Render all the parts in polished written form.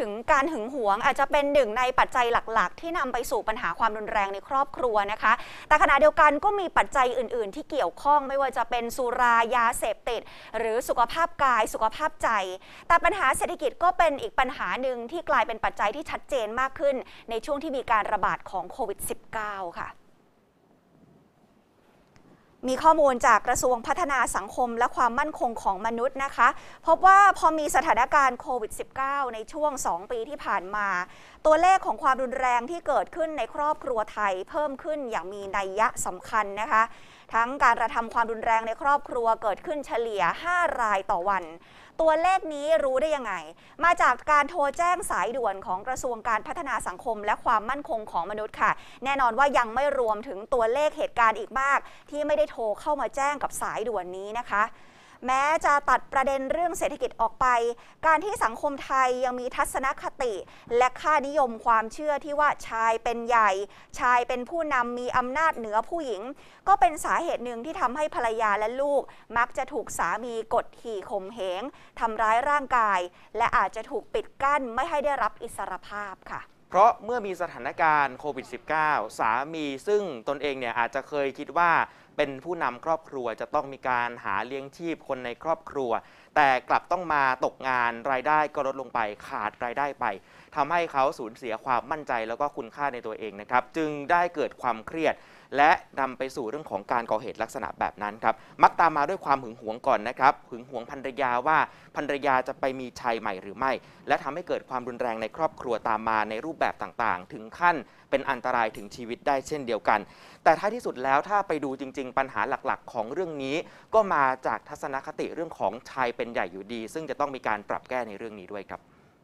ถึงการหึงหวงอาจจะเป็นหนึ่งในปัจจัยหลักๆที่นำไปสู่ปัญหาความรุนแรงในครอบครัวนะคะแต่ขณะเดียวกันก็มีปัจจัยอื่นๆที่เกี่ยวข้องไม่ว่าจะเป็นสุรายาเสพติดหรือสุขภาพกายสุขภาพใจแต่ปัญหาเศรษฐกิจก็เป็นอีกปัญหาหนึ่งที่กลายเป็นปัจจัยที่ชัดเจนมากขึ้นในช่วงที่มีการระบาดของโควิด -19 ค่ะมีข้อมูลจากกระทรวงพัฒนาสังคมและความมั่นคงของมนุษย์นะคะพบว่าพอมีสถานการณ์โควิด -19 ในช่วง2 ปีที่ผ่านมาตัวเลขของความรุนแรงที่เกิดขึ้นในครอบครัวไทยเพิ่มขึ้นอย่างมีนัยยะสำคัญนะคะทั้งการกระทำความรุนแรงในครอบครัวเกิดขึ้นเฉลี่ย5 รายต่อวันตัวเลขนี้รู้ได้ยังไงมาจากการโทรแจ้งสายด่วนของกระทรวงการพัฒนาสังคมและความมั่นคงของมนุษย์ค่ะแน่นอนว่ายังไม่รวมถึงตัวเลขเหตุการณ์อีกมากที่ไม่ได้โทรเข้ามาแจ้งกับสายด่วนนี้นะคะแม้จะตัดประเด็นเรื่องเศรษฐกิจออกไปการที่สังคมไทยยังมีทัศนคติและค่านิยมความเชื่อที่ว่าชายเป็นใหญ่ชายเป็นผู้นำมีอำนาจเหนือผู้หญิงก็เป็นสาเหตุหนึ่งที่ทำให้ภรรยาและลูกมักจะถูกสามีกดขี่ข่มเหงทำร้ายร่างกายและอาจจะถูกปิดกั้นไม่ให้ได้รับอิสรภาพค่ะเพราะเมื่อมีสถานการณ์โควิด -19 สามีซึ่งตนเองเนี่ยอาจจะเคยคิดว่าเป็นผู้นำครอบครัวจะต้องมีการหาเลี้ยงชีพคนในครอบครัวแต่กลับต้องมาตกงานรายได้ก็ลดลงไปขาดรายได้ไปทำให้เขาสูญเสียความมั่นใจแล้วก็คุณค่าในตัวเองนะครับจึงได้เกิดความเครียดและนำไปสู่เรื่องของการก่อเหตุลักษณะแบบนั้นครับมักตามมาด้วยความหึงหวงก่อนนะครับหึงหวงภรรยาว่าภรรยาจะไปมีชายใหม่หรือไม่และทำให้เกิดความรุนแรงในครอบครัวตามมาในรูปแบบต่างๆถึงขั้นเป็นอันตรายถึงชีวิตได้เช่นเดียวกันแต่ท้ายที่สุดแล้วถ้าไปดูจริงๆปัญหาหลักๆของเรื่องนี้ก็มาจากทัศนคติเรื่องของชายเป็นใหญ่อยู่ดีซึ่งจะต้องมีการปรับแก้ในเรื่องนี้ด้วยครับ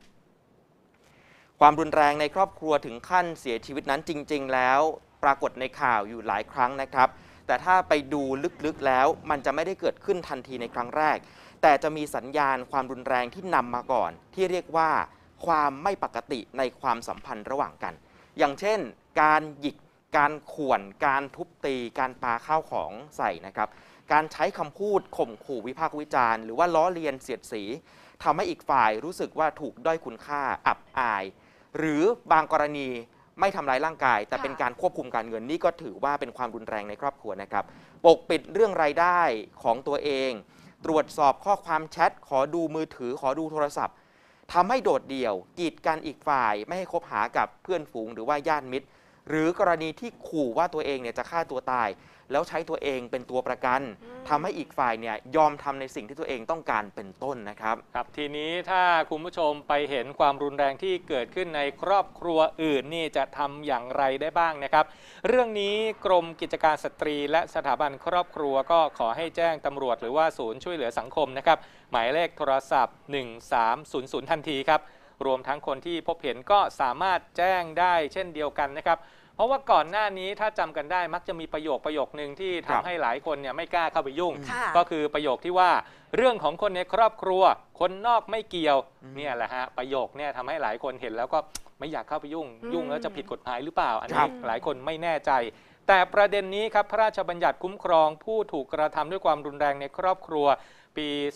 ความรุนแรงในครอบครัวถึงขั้นเสียชีวิตนั้นจริงๆแล้วปรากฏในข่าวอยู่หลายครั้งนะครับแต่ถ้าไปดูลึกๆแล้วมันจะไม่ได้เกิดขึ้นทันทีในครั้งแรกแต่จะมีสัญญาณความรุนแรงที่นำมาก่อนที่เรียกว่าความไม่ปกติในความสัมพันธ์ระหว่างกันอย่างเช่นการหยิกการข่วนการทุบตีการปาข้าวของใส่นะครับการใช้คำพูดข่มขู่วิพากษ์วิจารณ์หรือว่าล้อเลียนเสียดสีทำให้อีกฝ่ายรู้สึกว่าถูกด้อยคุณค่าอับอายหรือบางกรณีไม่ทำร้ายร่างกายแต่เป็นการควบคุมการเงินนี่ก็ถือว่าเป็นความรุนแรงในครอบครัวนะครับปกปิดเรื่องรายได้ของตัวเองตรวจสอบข้อความแชทขอดูมือถือขอดูโทรศัพท์ทำให้โดดเดี่ยวกีดกันอีกฝ่ายไม่ให้คบหากับเพื่อนฝูงหรือว่าญาติมิตรหรือกรณีที่ขู่ว่าตัวเองเนี่ยจะฆ่าตัวตายแล้วใช้ตัวเองเป็นตัวประกันทำให้อีกฝ่ายเนี่ยยอมทำในสิ่งที่ตัวเองต้องการเป็นต้นนะครับครับทีนี้ถ้าคุณผู้ชมไปเห็นความรุนแรงที่เกิดขึ้นในครอบครัวอื่นนี่จะทำอย่างไรได้บ้างนะครับเรื่องนี้กรมกิจการสตรีและสถาบันครอบครัวก็ขอให้แจ้งตำรวจหรือว่าศูนย์ช่วยเหลือสังคมนะครับหมายเลขโทรศัพท์1300ทันทีครับรวมทั้งคนที่พบเห็นก็สามารถแจ้งได้เช่นเดียวกันนะครับเพราะว่าก่อนหน้านี้ถ้าจำกันได้มักจะมีประโยคนึงที่ทำให้หลายคนเนี่ยไม่กล้าเข้าไปยุ่งก็คือประโยคที่ว่าเรื่องของคนในครอบครัวคนนอกไม่เกี่ยวเนี่ยแหละฮะประโยคเนี่ยทำให้หลายคนเห็นแล้วก็ไม่อยากเข้าไปยุ่งแล้วจะผิดกฎหมายหรือเปล่าอันนี้หลายคนไม่แน่ใจแต่ประเด็นนี้ครับพระราชบัญญัติคุ้มครองผู้ถูกกระทำด้วยความรุนแรงในครอบครัวปี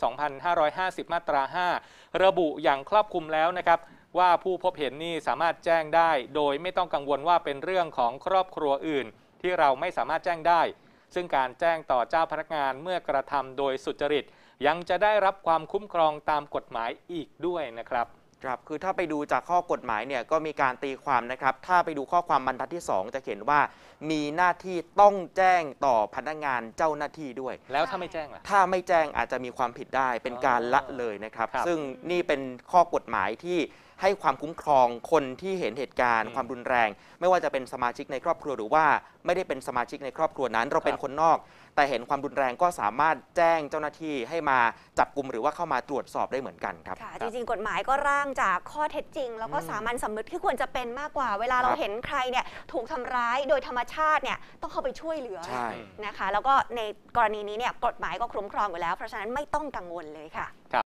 2550 มาตรา 5 ระบุอย่างครอบคลุมแล้วนะครับว่าผู้พบเห็นนี่สามารถแจ้งได้โดยไม่ต้องกังวลว่าเป็นเรื่องของครอบครัวอื่นที่เราไม่สามารถแจ้งได้ซึ่งการแจ้งต่อเจ้าพนักงานเมื่อกระทำโดยสุจริตยังจะได้รับความคุ้มครองตามกฎหมายอีกด้วยนะครับครับคือถ้าไปดูจากข้อกฎหมายเนี่ยก็มีการตีความนะครับถ้าไปดูข้อความบรรทัดที่2จะเขียนว่ามีหน้าที่ต้องแจ้งต่อพนักงานเจ้าหน้าที่ด้วยแล้วถ้าไม่แจ้งล่ะถ้าไม่แจ้งอาจจะมีความผิดได้เป็นการละเลยนะครับซึ่งนี่เป็นข้อกฎหมายที่ให้ความคุ้มครองคนที่เห็นเหตุการณ์ความรุนแรงไม่ว่าจะเป็นสมาชิกในครอบครัวหรือว่าไม่ได้เป็นสมาชิกในครอบครัวนั้นเราเป็นคนนอกแต่เห็นความรุนแรงก็สามารถแจ้งเจ้าหน้าที่ให้มาจับกุมหรือว่าเข้ามาตรวจสอบได้เหมือนกันครับจริงๆกฎหมายก็ร่างจากข้อเท็จจริงแล้วก็สามัญสำนึกที่ควรจะเป็นมากกว่าเวลาเราเห็นใครเนี่ยถูกทำร้ายโดยธรรมชาติเนี่ยต้องเข้าไปช่วยเหลือนะคะแล้วก็ในกรณีนี้เนี่ยกฎหมายก็คุ้มครองอยู่แล้วเพราะฉะนั้นไม่ต้องกังวลเลยค่ะ